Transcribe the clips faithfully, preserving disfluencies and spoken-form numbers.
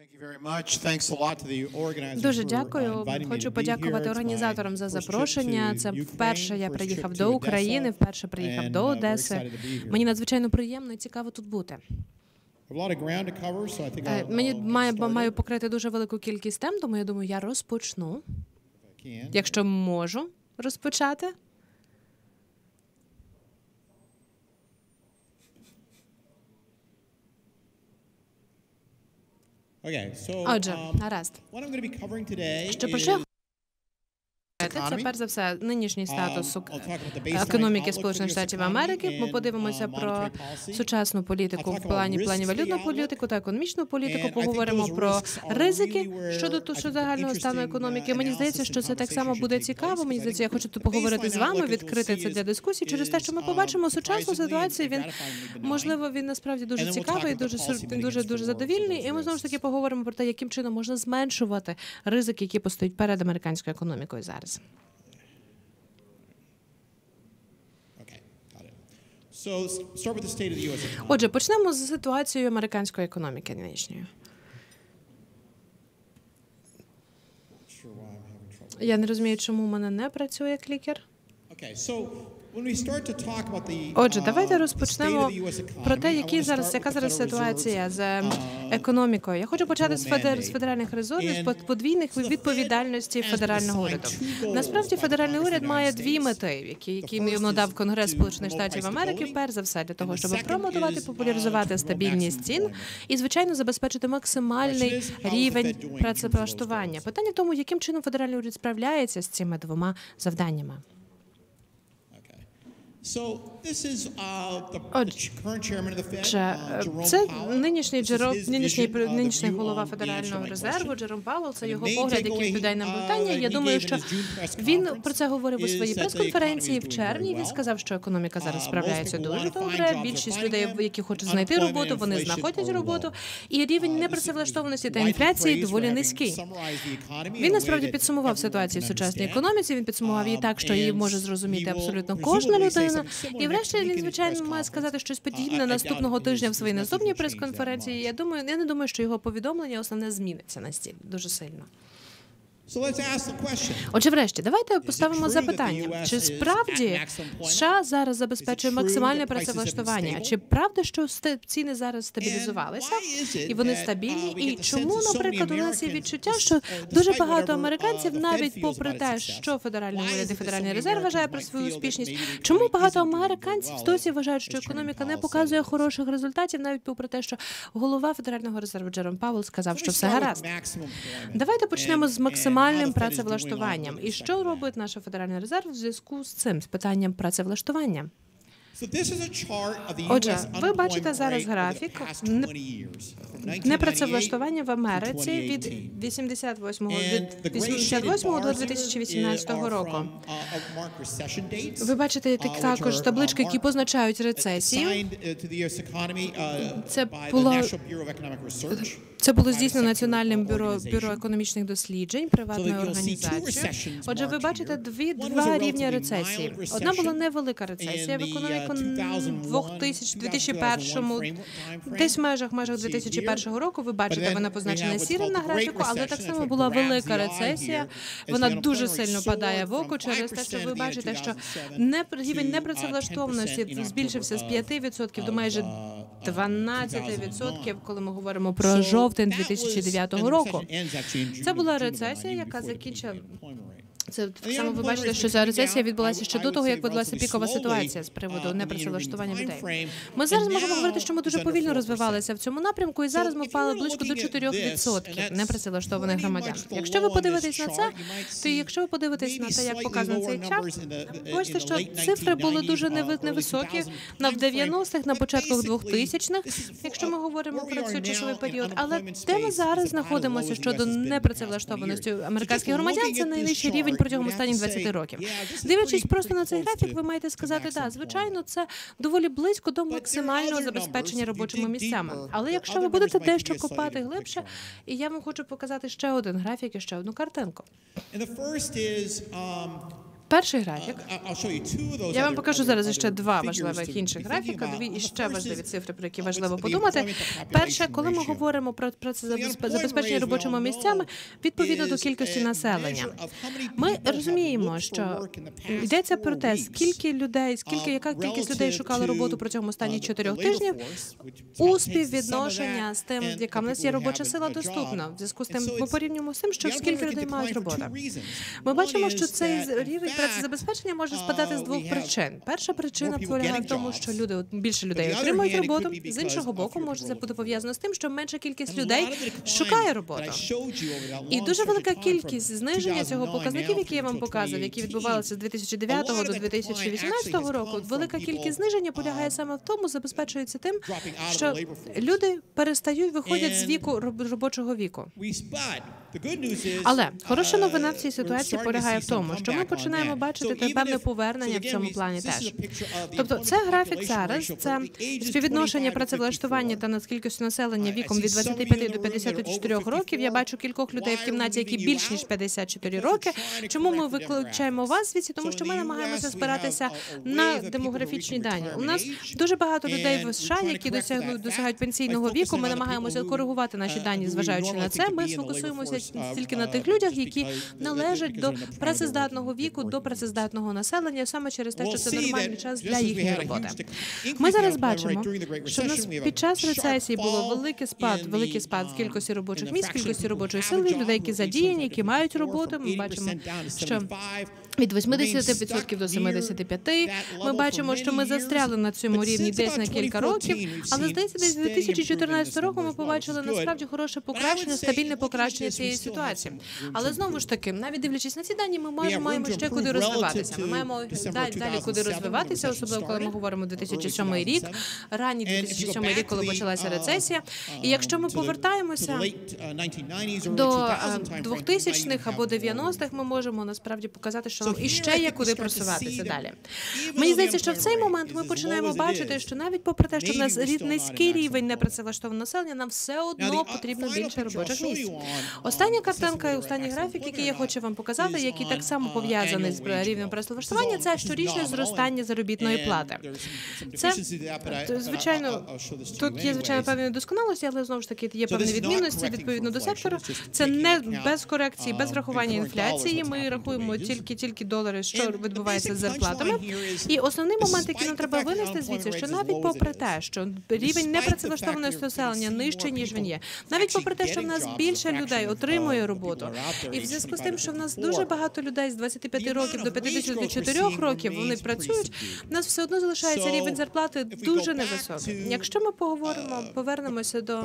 Дуже дякую. Хочу подякувати організаторам за запрошення. Це вперше я приїхав до України, вперше приїхав до Одеси. Мені надзвичайно приємно і цікаво тут бути. Мені маю, маю покрити дуже велику кількість тем, тому я думаю, я розпочну. Якщо можу розпочати. Отже, гаразд. Що про що? Це, перш за все, нинішній статус економіки Сполучених Штатів Америки. Ми подивимося про сучасну політику в плані, плані валютну політику та економічну політику. Поговоримо про ризики щодо загального стану економіки. Мені здається, що це так само буде цікаво. Мені здається, я хочу тут поговорити з вами, відкрити це для дискусії. Через те, що ми побачимо сучасну ситуацію, він, можливо, він насправді дуже цікавий, дуже, дуже, дуже задовільний. І ми, знову ж таки, поговоримо про те, яким чином можна зменшувати ризики, які постають перед американською економікою зараз. Отже, почнемо з ситуацією американської економіки нинішньої. Я не розумію, чому у мене не працює клікер. Отже, давайте розпочнемо про те, які зараз, яка зараз ситуація з економікою. Я хочу почати з, федер, з федеральних резервів, з подвійних відповідальності федерального уряду. Насправді, федеральний уряд має дві мети, які, які йому дав Конгрес Сполучених Штатів Америки, перш за все, для того, щоб промотувати, популяризувати стабільність цін і, звичайно, забезпечити максимальний рівень працевлаштування. Питання в тому, яким чином федеральний уряд справляється з цими двома завданнями. Отже, це нинішній, Джером, нинішній, нинішній голова Федерального резерву Джером Пауелл, це його погляд, який відповідає на питання. Я думаю, що він про це говорив у своїй прес-конференції в червні. Він сказав, що економіка зараз справляється дуже добре. Більшість людей, які хочуть знайти роботу, вони знаходять роботу. І рівень непрацевлаштованості та інфляції доволі низький. Він насправді підсумував ситуацію в сучасній економіці. Він підсумував її так, що її може зрозуміти абсолютно кожна людина. І врешті він, звичайно, має сказати щось подібне наступного тижня в своїй наступній прес-конференції. Я думаю, я не думаю, що його повідомлення основне зміниться настільки дуже сильно. Отже, врешті, давайте поставимо запитання. Чи справді США зараз забезпечує максимальне працевлаштування? Чи правда, що ціни зараз стабілізувалися і вони стабільні? І чому, наприклад, у нас є відчуття, що дуже багато американців, навіть попри те, що Федеральний уряд і Федеральний резерв вважає про свою успішність, чому багато американців досі вважають, що економіка не показує хороших результатів, навіть попри те, що голова Федерального резерву Джером Пауелл сказав, що все гаразд? Давайте почнемо з максимального працевлаштуванням. І що робить наш Федеральний резерв в зв'язку з цим, з питанням працевлаштування? Отже, ви бачите зараз графік непрацевлаштування в Америці від вісімдесят восьмого до дві тисячі вісімнадцятого року. Ви бачите також таблички, які позначають рецесію. Це було, це було здійснено Національним бюро, бюро економічних досліджень, приватною організацією. Отже, ви бачите дві, два рівня рецесії. Одна була невелика рецесія в економіці дві тисячі першому, десь в межах, межах дві тисячі першого року, ви бачите, вона позначена сірим на графіку, але так само була велика рецесія, вона дуже сильно падає в око через те, що ви бачите, що не, рівень непрацевлаштованості збільшився з п'яти відсотків до майже дванадцяти відсотків, коли ми говоримо про жовтень дві тисячі дев'ятого року. Це була рецесія, яка закінчила... Це так само ви бачите, що ця рецесія відбулася ще до того, як відбулася пікова ситуація з приводу непрацевлаштування людей. Ми зараз можемо говорити, що ми дуже повільно розвивалися в цьому напрямку, і зараз ми впали близько до чотирьох відсотків непрацевлаштованих громадян. Якщо ви подивитесь на це, то якщо ви подивитесь на те, як показано цей час, бачите, що цифри були дуже невисокі на в дев'яностих, на початках двохтисячних, якщо ми говоримо про цей часовий період. Але де ми зараз знаходимося щодо непрацевлаштованості американських громадян, це найвищий рівень протягом останніх двадцяти років. Дивлячись просто на цей графік, ви маєте сказати, так, звичайно, це доволі близько до максимального забезпечення робочими місцями. Але якщо ви будете дещо копати глибше, і я вам хочу показати ще один графік і ще одну картинку. Перший графік. Я вам покажу зараз ще два важливих інших графіка, дві іще важливі цифри, про які важливо подумати. Перше, коли ми говоримо про працезабезпечення робочими місцями, відповідно до кількості населення. Ми розуміємо, що йдеться про те, скільки людей, скільки, яка кількість людей шукала роботу протягом останніх чотирьох тижнів у співвідношення з тим, яка в нас є робоча сила доступна. В зв'язку з тим, ми порівнюємо з тим, що скільки людей мають роботу. Ми бачимо, що цей рівень працезабезпечення може спадати з двох причин. Перша причина полягає в тому, що люди, більше людей отримують роботу. З іншого боку, може це бути пов'язано з тим, що менша кількість людей шукає роботу. І дуже велика кількість зниження цього показників, які я вам показував, які відбувалися з дві тисячі дев'ятого до дві тисячі вісімнадцятого року, велика кількість зниження полягає саме в тому, забезпечується тим, що люди перестають, виходять з віку робочого віку. Але хороша новина в цій ситуації полягає в тому, що ми починаємо бачити те певне повернення в цьому плані теж. Тобто це графік зараз, це співвідношення працевлаштування та над кількістю населення віком від двадцяти п'яти до п'ятдесяти чотирьох років. Я бачу кількох людей в кімнаті, які більш ніж п'ятдесят чотири роки. Чому ми виключаємо вас звідси? Тому що ми намагаємося спиратися на демографічні дані. У нас дуже багато людей в США, які досягають, досягають пенсійного віку. Ми намагаємося коригувати наші дані, зважаючи на це. Ми фокусуємося тільки на тих людях, які належать до працездатного віку, до працездатного населення, саме через те, що це нормальний час для їхньої роботи. Ми зараз бачимо, що в нас під час рецесії було великий спад, великий спад з кількості робочих місць, кількості робочої сили, людей, які задіяні, які мають роботу. Ми бачимо, що від вісімдесят відсотків до сімдесят п'ять відсотків. Ми бачимо, що ми застряли на цьому рівні десь на кілька років, але, здається, десь з дві тисячі чотирнадцятого року ми побачили насправді хороше покращення, стабільне покращення цієї ситуації. Але знову ж таки, навіть дивлячись на ці дані, ми маємо, маємо ще куди розвиватися. Ми маємо далі, далі куди розвиватися, особливо коли ми говоримо дві тисячі сьомий рік, ранній дві тисячі сьомий рік, коли почалася рецесія. І якщо ми повертаємося до двохтисячних або дев'яностих, ми можемо насправді показати, що нам іще є куди просуватися далі. Мені здається, що в цей момент ми починаємо бачити, що навіть попри те, що в нас низький рівень непрацевлаштованого населення, нам все одно потрібно більше робочих місць. Остання картинка і останній графік, який я хочу вам показати, який так само пов'язаний з рівнем працевлаштування, це щорічне зростання заробітної плати. Це, звичайно, тут є, звичайно, певні недосконалості, але, знову ж таки, є певні відмінності відповідно до сектору. Це не без корекції, без врахування інфляції. Ми рахуємо тільки, тільки долари, що відбувається з зарплатами. І основний момент, який нам треба винести звідси, що навіть попри те, що рівень непрацевлаштованого населення нижчий, ніж він є, навіть попри те, що в нас більше людей отримує роботу, і в зв'язку з тим, що в нас дуже багато людей з двадцяти п'яти років до п'ятдесяти чотирьох років, вони працюють, в нас все одно залишається рівень зарплати дуже невисокий. Якщо ми поговоримо, повернемося до...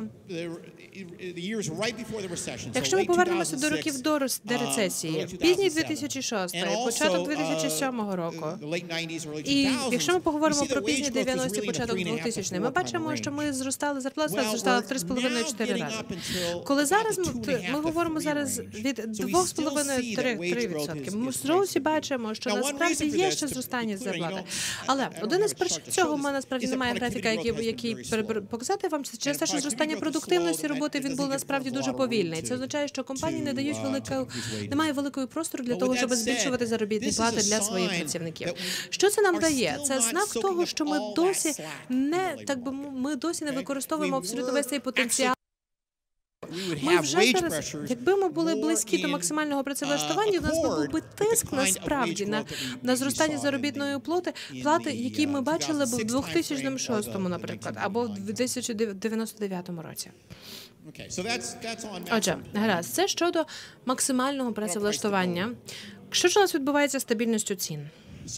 Якщо ми повернемося до років до рецесії, пізній дві тисячі шостий, початок дві тисячі сьомого року, і якщо ми поговоримо про пізні дев'яності, початок двохтисячних, ми бачимо, що ми зростали, зарплата зростала в три з половиною - чотири рази. Коли зараз ми, ми говоримо зараз від двох з половиною - три відсотки, ми зовсім бачимо, що насправді є ще зростання зарплати. Але один із причин цього, ми насправді немає графіка, який, який показати вам, це через те, що зростання продуктивності роботи, він був насправді дуже повільний. Це означає, що компанії не дають великого, немає великої простору для того, щоб збільшувати заробітні плати для своїх працівників. Що це нам дає? Це знак того, що ми досі не, так би, ми досі не використовуємо абсолютно весь цей потенціал. Ми вже зараз, якби ми були близькі до максимального працевлаштування, у нас би був би тиск насправді на, на зростання заробітної плати, плати, які ми бачили б в дві тисячі шостому, наприклад, або в дві тисячі дев'яносто дев'ятому році. Отже, гаразд, це щодо максимального працевлаштування. Що ж у нас відбувається з стабільністю цін?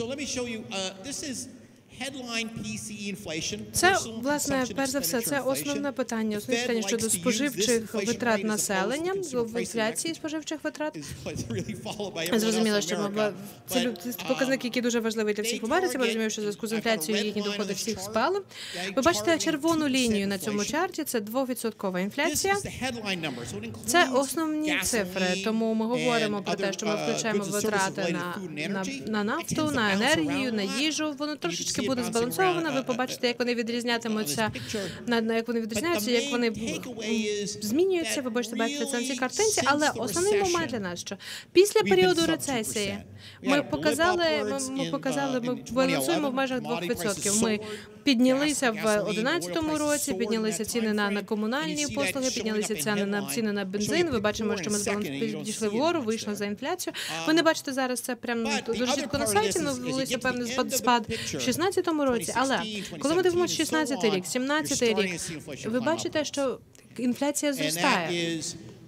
Це, власне, перш за все, це основне питання, основне питання щодо споживчих витрат населення, в інфляції споживчих витрат. Зрозуміло, що це показник, який дуже важливий для всіх в Америці. Ми розуміємо, що в зв'язку з інфляцією їхні доходи всіх спали. Ви бачите червону лінію на цьому чарті, це двовідсоткова інфляція. Це основні цифри, тому ми говоримо про те, що ми включаємо витрати на, на, на нафту, на енергію, на їжу. Воно трошечки буде збалансована, ви побачите, як вони відрізнятимуться, як вони відрізняються, як вони змінюються, ви бачите, бачите це на цій картинці, але основний момент для нас, що після періоду рецесії ми показали, ми показали, ми балансуємо в межах двох відсотків. Ми піднялися в одинадцятому році, піднялися ціни на, на комунальні послуги, піднялися ціни на ціни на бензин. Ви бачимо, що ми підійшли вгору, вийшли за інфляцію. Ви не бачите зараз це прямо дуже чітко на сайті, але відбувся певний спад, спад в шістнадцятому році. Але коли ми дивимося шістнадцятий рік, сімнадцятий рік, ви бачите, що інфляція зростає.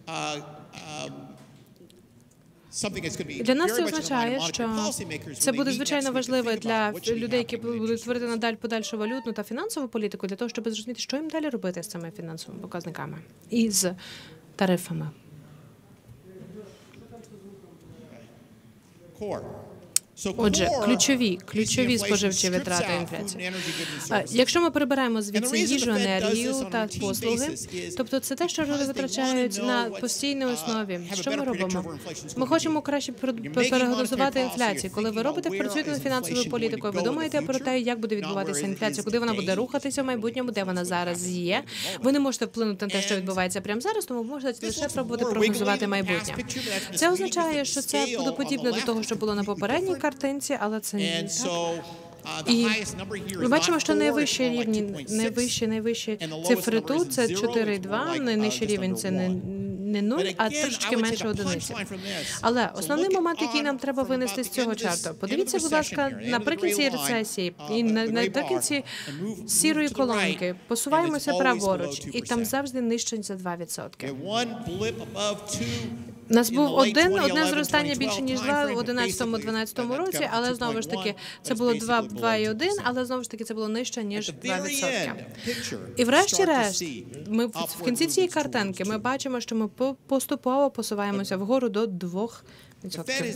Для нас це означає, що це буде звичайно важливо для людей, які будуть творити надалі подальшу валютну та фінансову політику, для того, щоб зрозуміти, що їм далі робити з цими фінансовими показниками і з тарифами. Отже, ключові, ключові споживчі витрати інфляції. Якщо ми прибираємо звідси їжу, енергію та послуги, тобто це те, що люди витрачають на постійній основі. Що ми робимо? Ми хочемо краще перегнозувати інфляцію. Коли ви робите, працюєте над фінансовою політикою, ви думаєте про те, як буде відбуватися інфляція, куди вона буде рухатися в майбутньому, де вона зараз є. Ви не можете вплинути на те, що відбувається прямо зараз, тому можете лише пробувати прогнозувати майбутнє. Це означає, що це буде подібне до того, що було на попередній картинці, але це не так. І ми бачимо, що найвищі рівні, найвищі, найвищі цифри тут – це чотири і два, найнижчий рівень – це не, не нуль, а трошечки менше одиниці. Але основний момент, який нам треба винести з цього чарту, подивіться, будь ласка, наприкінці рецесії і наприкінці сірої колонки, посуваємося праворуч, і там завжди нижче за два відсотки. У нас був один, одне зростання більше, ніж два в одинадцятому-дванадцятому році, але знову ж таки це було два, два і один, але знову ж таки це було нижче, ніж два відсотки. І врешті-решт, ми в кінці цієї картинки ми бачимо, що ми поступово посуваємося вгору до двох відсотків.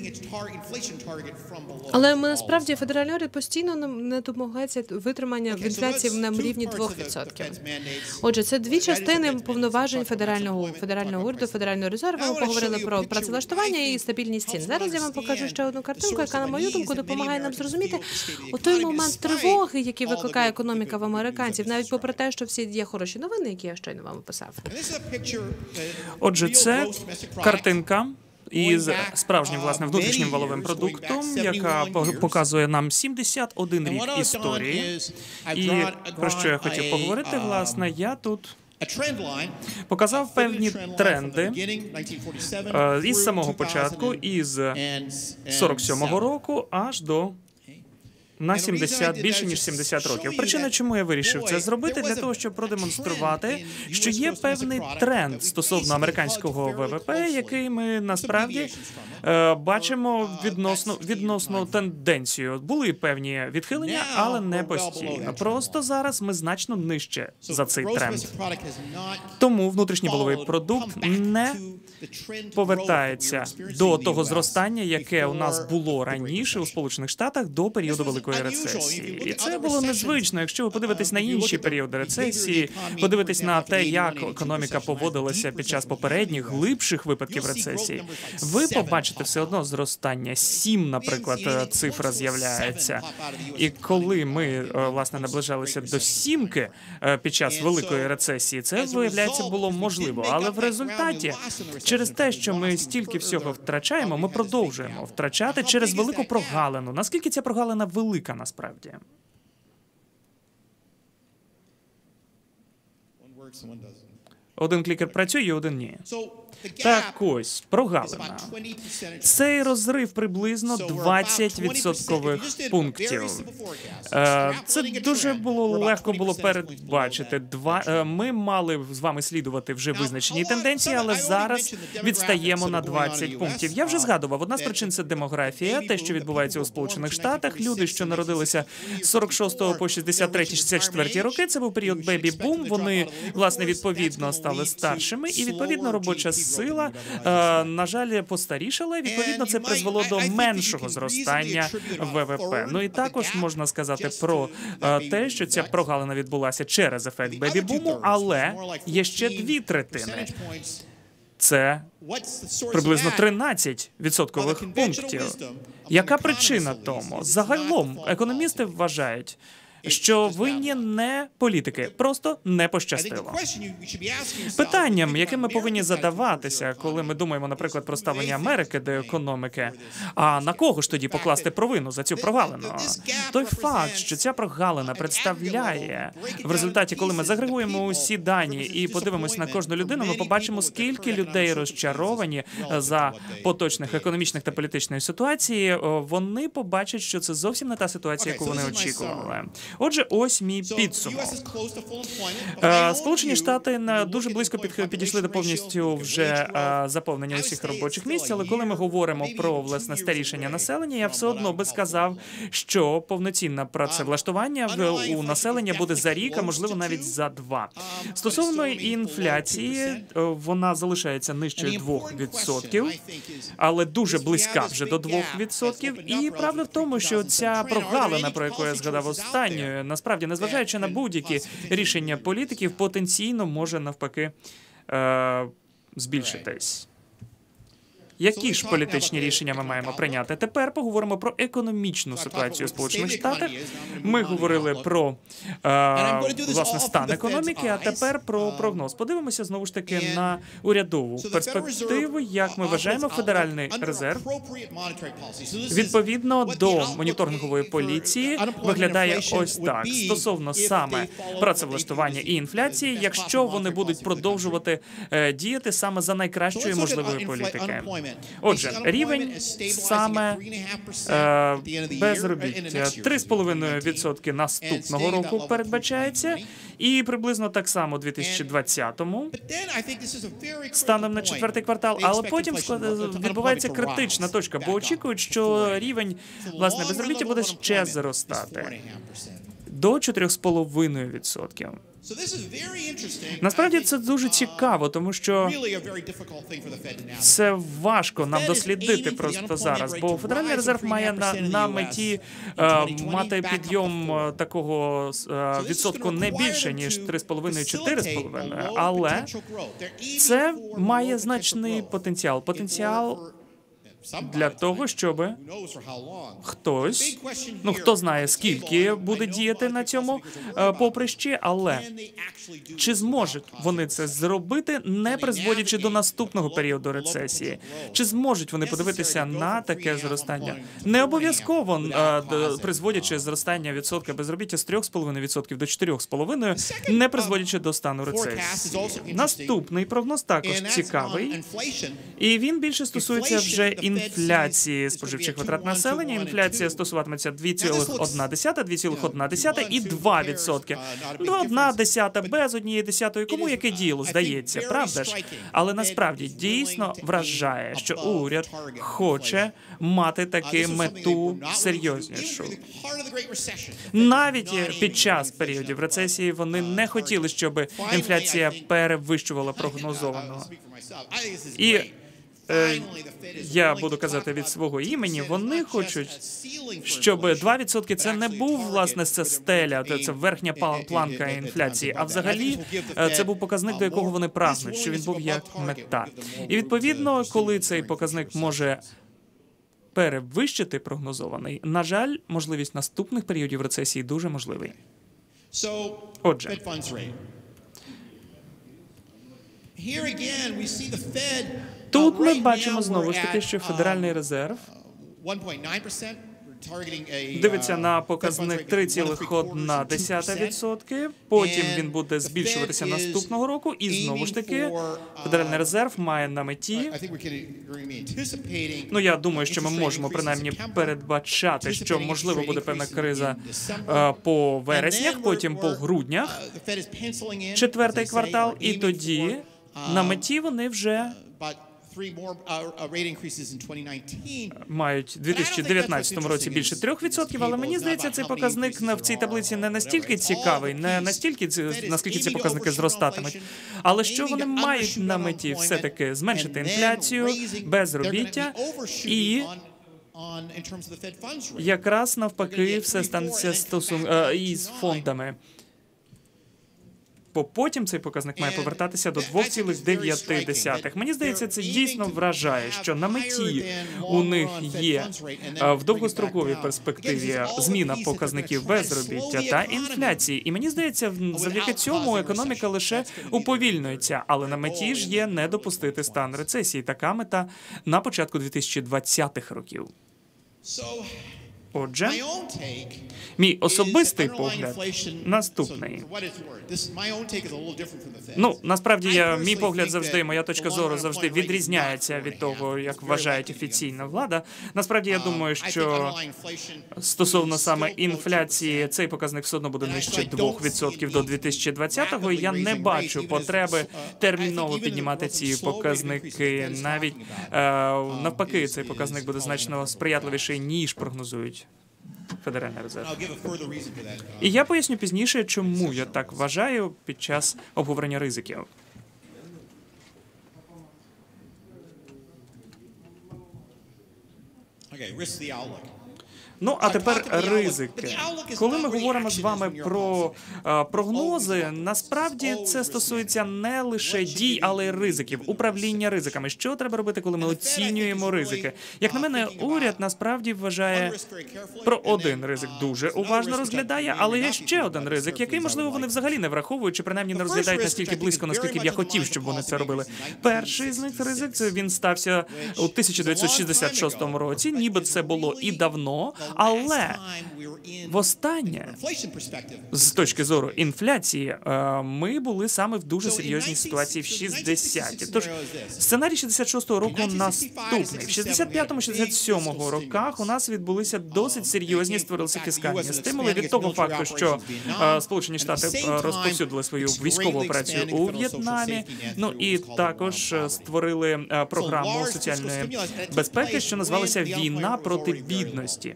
Але ми насправді федеральний уряд постійно не домагається витримання інфляції на рівні двох відсотків. Отже, це дві частини повноважень федерального федерального уряду, федерального резерву. Ми поговорили про працевлаштування і стабільність цін. Зараз я вам покажу ще одну картинку, яка, на мою думку, допомагає нам зрозуміти у той момент тривоги, який викликає економіка в американців, навіть попри те, що всі є хороші новини, які я щойно вам описав. Отже, це картинка із справжнім, власне, внутрішнім валовим продуктом, яка показує нам сімдесят один рік історії. І про що я хотів поговорити, власне, я тут показав певні тренди із самого початку, із сорок сьомого року аж до на сімдесят, більше ніж сімдесят років. Причина, чому я вирішив це зробити, для того, щоб продемонструвати, що є певний тренд стосовно американського ВВП, який ми насправді е, бачимо відносно, відносно тенденцію. Були певні відхилення, але не постійно. Просто зараз ми значно нижче за цей тренд. Тому внутрішній валовий продукт не повертається до того зростання, яке у нас було раніше у Сполучених Штатах до періоду Великої рецесії. І це було незвично. Якщо ви подивитесь на інші періоди рецесії, подивитесь на те, як економіка поводилася під час попередніх, глибших випадків рецесії, ви побачите все одно зростання. Сім, наприклад, цифра з'являється. І коли ми, власне, наближалися до сімки під час Великої рецесії, це, виявляється, було можливо. Але в результаті, через те, що ми стільки всього втрачаємо, ми продовжуємо втрачати через велику прогалину. Наскільки ця прогалина велика насправді? Один клікер працює, один ні. Так ось, прогалина. Цей розрив приблизно двадцять відсоткових пунктів. Це дуже було легко було передбачити. Два, ми мали з вами слідувати вже визначені тенденції, але зараз відстаємо на двадцять пунктів. Я вже згадував, одна з причин – це демографія, те, що відбувається у Сполучених Штатах. Люди, що народилися з сорок шостого по шістдесят третій - шістдесят четвертий роки, це був період бебі-бум, вони, власне, відповідно стали старшими, і, відповідно, робоча сила, на жаль, постарішала, і, відповідно, це призвело до меншого зростання ВВП. Ну і також можна сказати про те, що ця прогалина відбулася через ефект бебі-буму, але є ще дві третини. Це приблизно тринадцять відсоткових пунктів. Яка причина тому? Загалом економісти вважають, що винні не політики, просто не пощастило. Питанням, яке ми повинні задаватися, коли ми думаємо, наприклад, про ставлення Америки до економіки, а на кого ж тоді покласти провину за цю прогалину? Той факт, що ця прогалина представляє, в результаті, коли ми загрегуємо усі дані і подивимось на кожну людину, ми побачимо, скільки людей розчаровані за поточних економічних та політичної ситуації, вони побачать, що це зовсім не та ситуація, яку вони очікували. Отже, ось мій підсумок. Сполучені Штати дуже близько підійшли до повністю вже заповнення усіх робочих місць, але коли ми говоримо про, власне, старішання населення, я все одно би сказав, що повноцінне працевлаштування у населення буде за рік, а можливо навіть за два. Стосовно інфляції, вона залишається нижче двох відсотків, але дуже близька вже до двох відсотків. І правда в тому, що ця прогалина, про яку я згадав останньою, насправді, незважаючи на будь-які рішення політиків, потенційно може навпаки е- збільшитись. Які ж політичні рішення ми маємо прийняти? Тепер поговоримо про економічну ситуацію у Сполучених Штатах. Ми говорили про е, власне стан економіки, а тепер про прогноз. Подивимося знову ж таки на урядову перспективу, як ми вважаємо Федеральний резерв. Відповідно до моніторингової поліції виглядає ось так. Стосовно саме працевлаштування і інфляції, якщо вони будуть продовжувати е, діяти саме за найкращої можливої політики. Отже, рівень саме е, безробіття три цілих п'ять десятих відсотка наступного року передбачається, і приблизно так само у дві тисячі двадцятому, станом на четвертий квартал, але потім відбувається критична точка, бо очікують, що рівень, власне, безробіття буде ще зростати до чотирьох цілих п'ять десятих відсотка. Насправді це дуже цікаво, тому що це важко нам дослідити просто зараз, бо Федеральний резерв має на, на меті е, мати підйом е, такого е, відсотку не більше, ніж три цілих п'ять десятих - чотири цілих п'ять десятих, але це має значний потенціал. Потенціал для того, щоб хтось, ну хто знає, скільки буде діяти на цьому е, поприщі, але чи зможуть вони це зробити, не призводячи до наступного періоду рецесії? Чи зможуть вони подивитися на таке зростання? Не обов'язково е, призводячи зростання відсотка безробіття з трьох цілих п'ять десятих відсотків до чотирьох цілих п'ять десятих, не призводячи до стану рецесії. Наступний прогноз також цікавий, і він більше стосується вже інфляції споживчих витрат населення. Інфляція стосуватиметься дві цілих одна десята, дві цілих одна десята і два відсотки. Одна десята без однієї десятої. Кому яке діло, здається, правда ж? Але насправді дійсно вражає, що уряд хоче мати таки мету серйознішу. Навіть під час періодів рецесії вони не хотіли, щоб інфляція перевищувала прогнозованого. І Е, я буду казати від свого імені, вони хочуть, щоб два відсотки це не був, власне, це стеля, це верхня планка інфляції, а взагалі це був показник, до якого вони прагнуть, що він був як мета. І відповідно, коли цей показник може перевищити прогнозований, на жаль, можливість наступних періодів рецесії дуже можливий. Отже, тут ми бачимо знову ж таки, що Федеральний резерв дивиться на показник три цілих одна десята відсотка, потім він буде збільшуватися наступного року, і знову ж таки Федеральний резерв має на меті, ну я думаю, що ми можемо принаймні передбачати, що можливо буде певна криза е, по вереснях, потім по груднях, четвертий квартал, і тоді на меті вони вже мають у дві тисячі дев'ятнадцятому році більше трьох відсотків, але мені здається, цей показник в цій таблиці не настільки цікавий, не настільки, наскільки ці показники зростатимуть. Але що вони мають на меті? Все-таки зменшити інфляцію, безробіття і якраз навпаки все станеться стосун... із фондами. бо потім цей показник має повертатися до двох цілих дев'яти десятих. Мені здається, це дійсно вражає, що на меті у них є в довгостроковій перспективі зміна показників безробіття та інфляції. І мені здається, завдяки цьому економіка лише уповільнюється, але на меті ж є не допустити стан рецесії. Така мета на початку дві тисячі двадцятих років. Отже, мій особистий погляд наступний. Ну, насправді, я, мій погляд завжди, моя точка зору завжди відрізняється від того, як вважають офіційна влада. Насправді, я думаю, що стосовно саме інфляції, цей показник все одно буде нижче двох відсотків до дві тисячі двадцятого, і я не бачу потреби терміново піднімати ці показники. Навіть е, навпаки, цей показник буде значно сприятливіший, ніж прогнозують Федеральний резерв. І я поясню пізніше, чому я так вважаю під час обговорення ризиків. Ну, а тепер ризики. Коли ми говоримо з вами про а, прогнози, насправді це стосується не лише дій, але й ризиків, управління ризиками. Що треба робити, коли ми оцінюємо ризики? Як на мене, уряд насправді вважає про один ризик дуже уважно розглядає, але є ще один ризик, який, можливо, вони взагалі не враховують, чи принаймні не розглядають настільки близько, наскільки б я хотів, щоб вони це робили. Перший з них ризик, це він стався у тисяча дев'ятсот шістдесят шостому році, ніби це було і давно, але востаннє, з точки зору інфляції, ми були саме в дуже серйозній ситуації в шістдесяті. Тож, сценарій шістдесят шостого року наступний. В шістдесят п'ятому - шістдесят сьомому роках у нас відбулися досить серйозні, створилися фіскальні стимули від того факту, що Сполучені Штати розповсюдили свою військову операцію у В'єтнамі, ну і також створили програму соціальної безпеки, що називалася «Війна проти бідності».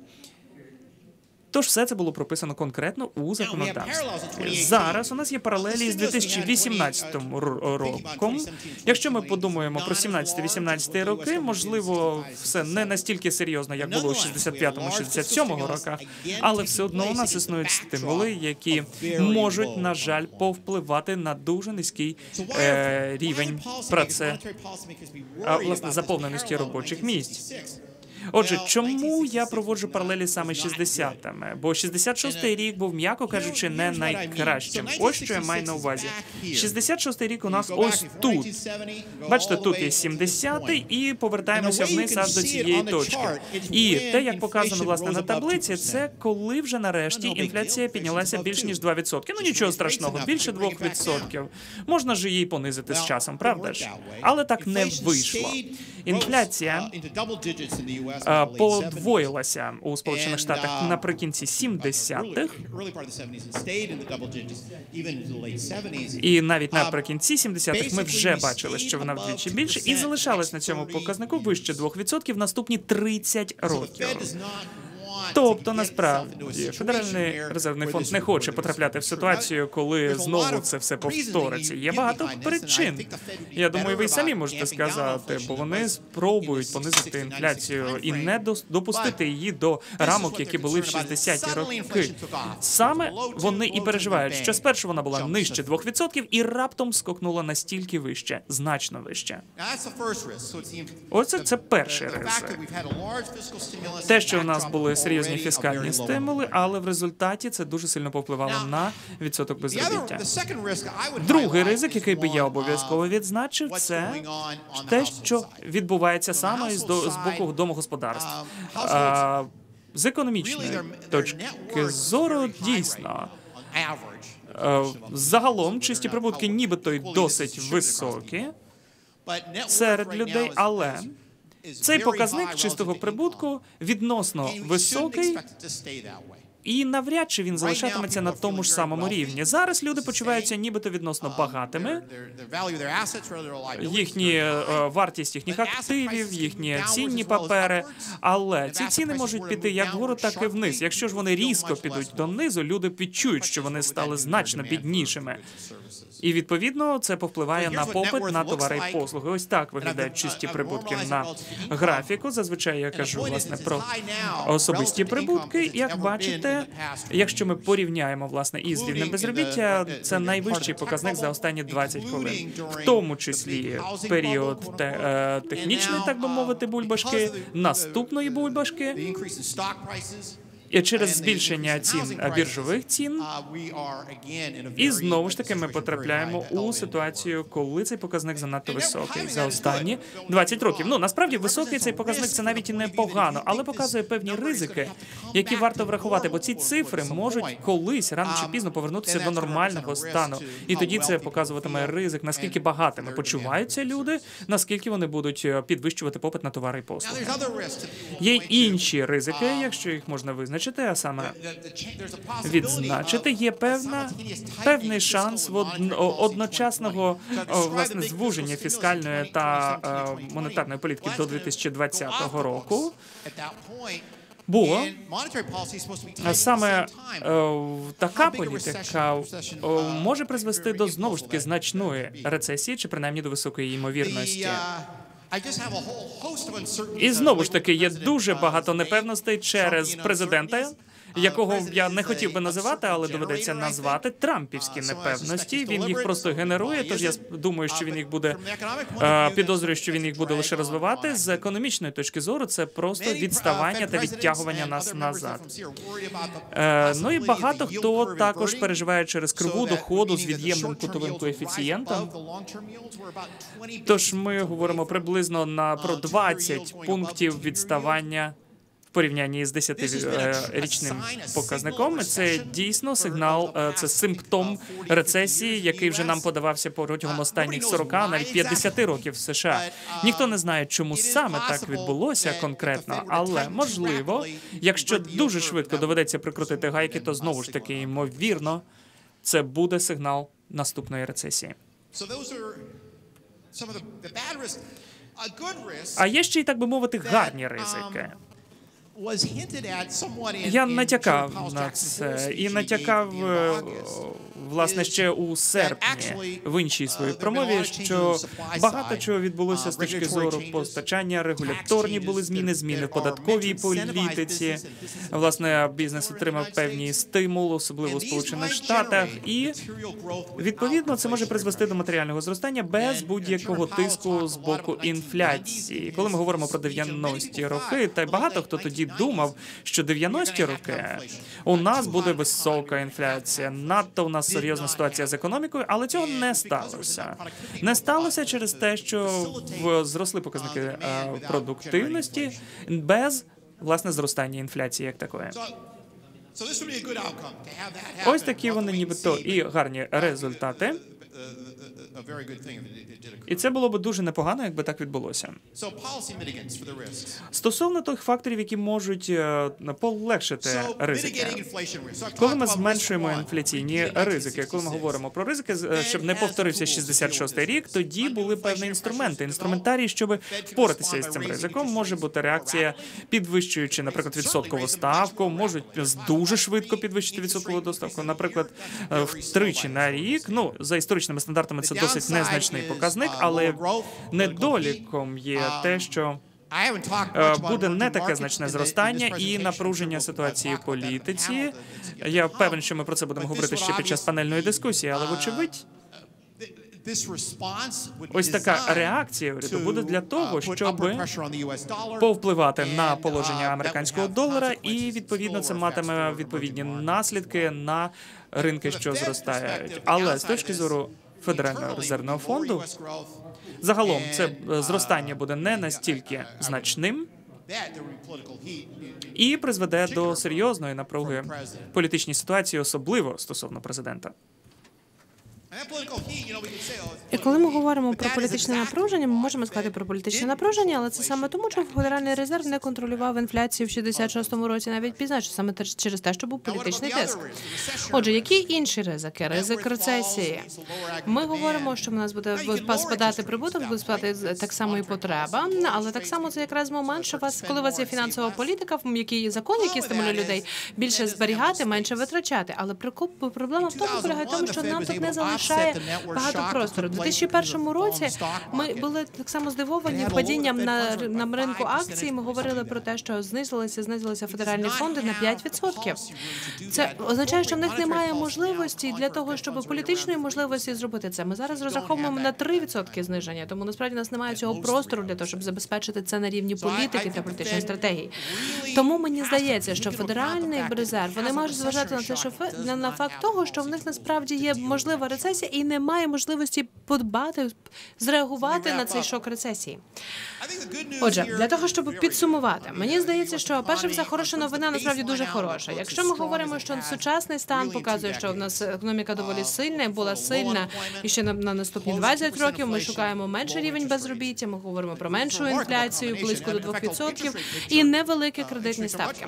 Тож все це було прописано конкретно у законодавстві. Зараз у нас є паралелі з дві тисячі вісімнадцятим роком. Якщо ми подумаємо про сімнадцятий-вісімнадцятий роки, можливо, все не настільки серйозно, як було у шістдесят п'ятому - шістдесят сьомому роках, але все одно у нас існують стимули, які можуть, на жаль, повпливати на дуже низький е, рівень праце, а, власне, заповненості робочих місць. Отже, чому я проводжу паралелі саме з шістдесятими? Бо шістдесят шостий рік був, м'яко кажучи, не найкращим. Ось що я маю на увазі. шістдесят шостий рік у нас ось тут. Бачите, тут є сімдесятий, і повертаємося вниз аж до цієї точки. І те, як показано, власне, на таблиці, це коли вже нарешті інфляція піднялася більш ніж два відсотки. Ну, нічого страшного, більше двох відсотків. Можна ж її понизити з часом, правда ж? Але так не вийшло. Інфляція подвоїлася у Сполучених Штатах наприкінці сімдесятих, і навіть наприкінці сімдесятих ми вже бачили, що вона вдвічі більше, і залишалась на цьому показнику вище двох відсотків наступні тридцять років. Тобто, насправді, Федеральний резервний фонд не хоче потрапляти в ситуацію, коли знову це все повториться. Є багато причин. Я думаю, ви й самі можете сказати, бо вони спробують понизити інфляцію і не допустити її до рамок, які були в шістдесяті роки. Саме вони і переживають, що спершу вона була нижче двох відсотків і раптом скокнула настільки вище, значно вище. Оце це перший ризик. Те, що у нас були серйозні фіскальні стимули, але в результаті це дуже сильно повпливало на відсоток безробіття. Другий ризик, який би я обов'язково відзначив, це те, що відбувається саме з боку домогосподарств. А, з економічної точки зору, дійсно, загалом чисті прибутки нібито й досить високі серед людей, але цей показник чистого прибутку відносно високий, і навряд чи він залишатиметься на тому ж самому рівні. Зараз люди почуваються нібито відносно багатими. Їхні е, вартість їхніх активів, їхні цінні папери. Але ці ціни можуть піти як вгору, так і вниз. Якщо ж вони різко підуть донизу, люди відчують, що вони стали значно біднішими. І, відповідно, це повпливає на попит на товари і послуги. Ось так виглядають чисті прибутки на графіку. Зазвичай я кажу, власне, про особисті прибутки. Як бачите, сказати, якщо ми порівняємо, власне, із рівнем безробіття, це найвищий показник за останні двадцять хвилин. В тому числі період те, е, технічної, так би мовити, бульбашки, наступної бульбашки, і через збільшення цін біржових цін, і знову ж таки ми потрапляємо у ситуацію, коли цей показник занадто високий за останні двадцять років. Ну, насправді, високий цей показник – це навіть і непогано, але показує певні ризики, які варто врахувати, бо ці цифри можуть колись, рано чи пізно, повернутися до нормального стану. І тоді це показуватиме ризик, наскільки багатими почуваються люди, наскільки вони будуть підвищувати попит на товари і послуги. Є інші ризики, якщо їх можна визначити, а саме відзначити, є певна, певний шанс в од, одночасного власне звуження фіскальної та е, монетарної політики до дві тисячі двадцятого року. Бо саме е, така політика е, може призвести до, знову ж таки, значної рецесії, чи принаймні до високої ймовірності. І знову ж таки, є дуже багато непевностей через президента, якого я не хотів би називати, але доведеться назвати, трампівські непевності. Він їх просто генерує, тож я думаю, що він їх буде, підозрюю, що він їх буде лише розвивати. З економічної точки зору це просто відставання та відтягування нас назад. Ну і багато хто також переживає через криву доходу з від'ємним кутовим коефіцієнтом. Тож ми говоримо приблизно на про двадцять пунктів відставання в порівнянні з десятирічним показником. Це дійсно сигнал, це симптом рецесії, який вже нам подавався протягом останніх сорока, навіть п'ятдесяти років в США. Ніхто не знає, чому саме так відбулося конкретно, але, можливо, якщо дуже швидко доведеться прикрутити гайки, то знову ж таки, ймовірно, це буде сигнал наступної рецесії. А є ще й, так би мовити, гарні ризики. Я натякав на це і натякав, власне, ще у серпні в іншій своїй промові, що багато чого відбулося з точки зору постачання, регуляторні були зміни, зміни в податковій політиці. Власне, бізнес отримав певні стимули, особливо у Сполучених Штатах, і, відповідно, це може призвести до матеріального зростання без будь-якого тиску з боку інфляції. Коли ми говоримо про дев'яності роки, та й багато хто тоді думав, що дев'яності роки у нас буде висока інфляція, надто у нас серйозна ситуація з економікою, але цього не сталося. Не сталося через те, що зросли показники продуктивності без, власне, зростання інфляції як такої. Ось такі вони нібито і гарні результати. І це було б дуже непогано, якби так відбулося. Стосовно тих факторів, які можуть полегшити ризики. Коли ми зменшуємо інфляційні ризики, коли ми говоримо про ризики, щоб не повторився шістдесят шостий рік, тоді були певні інструменти. Інструментарій, щоб впоратися із цим ризиком, може бути реакція, підвищуючи, наприклад, відсоткову ставку, можуть дуже швидко підвищити відсоткову ставку, наприклад, втричі на рік. Ну, за історичними стандартами це досить незначний показник, але недоліком є те, що буде не таке значне зростання і напруження ситуації в політиці. Я певен, що ми про це будемо говорити ще під час панельної дискусії, але вочевидь, ось така реакція уряду буде для того, щоб повпливати на положення американського долара, і, відповідно, це матиме відповідні наслідки на ринки, що зростають. Але з точки зору Федерального резервного фонду, загалом це зростання буде не настільки значним і призведе до серйозної напруги в політичній ситуації, особливо стосовно президента. І коли ми говоримо про політичне напруження, ми можемо сказати про політичне напруження, але це саме тому, що Федеральний резерв не контролював інфляцію в шістдесят шостому році, навіть пізніше, саме через те, що був політичний тиск. Отже, які інші ризики? Ризик рецесії. Ми говоримо, що в нас буде спадати прибуток, буде спадати так само і потреба, але так само це якраз момент, що вас, коли у вас є фінансова політика, який закон, який стимулює людей більше зберігати, менше витрачати. Але проблема в тому полягає в тому, що нам тут не залишилося залишає багато простору. У дві тисячі першому році ми були так само здивовані падінням на, на ринку акцій. Ми говорили про те, що знизилися, знизилися федеральні фонди на п'ять відсотків. Це означає, що в них немає можливості для того, щоб політичної можливості зробити це. Ми зараз розраховуємо на три відсотки зниження, тому насправді у нас немає цього простору для того, щоб забезпечити це на рівні політики та політичної стратегії. Тому мені здається, що федеральний резерв, вони можуть зважати на це, що на, на факт того, що в них насправді є можлива рецесія і немає можливості подбати, зреагувати на цей шок рецесії. Отже, для того, щоб підсумувати, мені здається, що перше все хороша новина насправді дуже хороша. Якщо ми говоримо, що сучасний стан показує, що в нас економіка доволі сильна, була сильна і ще на, на наступні двадцять років ми шукаємо менший рівень безробіття, ми говоримо про меншу інфляцію, близько до двох відсотків і невеликі кредитні ставки.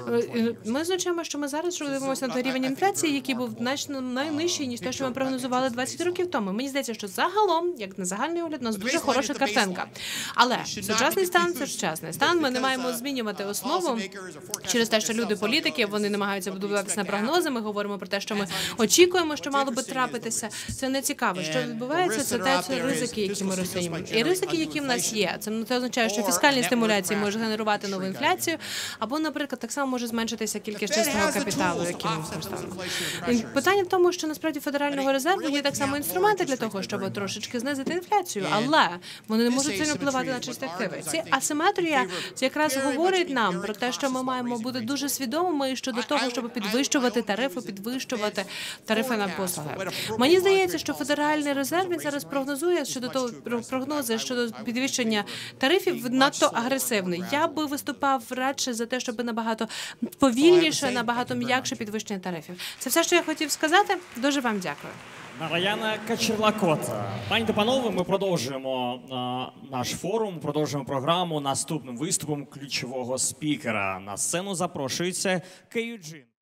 Ми означаємо, що ми зараз дивимося на той рівень інфляції, який був значно найнижчий, ніж те, що ми прогнозували двадцять років тому. Мені здається, що загалом, як на загальний огляд, у нас дуже хороша картинка. Але сучасний стан – це сучасний стан. Ми не маємо змінювати основу через те, що люди-політики, вони намагаються будуватися на прогнози. Ми говоримо про те, що ми очікуємо, що мало би трапитися. Це не цікаво. Що відбувається, це те, це ризики, які ми розуміємо. І ризики, які в нас є. Це, це означає, що фіскальні стимуляції можуть генерувати нову інфляцію, або, наприклад, так само може зменшитися кількість чистого капіталу, який ми використовуємо. Питання в тому, що насправді Федерального резерву є так само інструменти для того, щоб трошечки знизити інфляцію, але вони не можуть сильно впливати на чисті активи. Ці асиметрія якраз говорить нам про те, що ми маємо бути дуже свідомими щодо того, щоб підвищувати тарифи, підвищувати тарифи на послуги. Мені здається, що Федеральний резерв він зараз прогнозує щодо того, прогнози щодо підвищення тарифів надто агресивний. Я би виступав радше за те, щоб набагато повільніше, набагато м'якше підвищення тарифів. Це все, що я хотів сказати. Дуже вам дякую. Нараяна Kocherlakota. Пані та панове, ми продовжуємо а, наш форум, продовжуємо програму наступним виступом ключового спікера. На сцену запрошується Кей Юджин.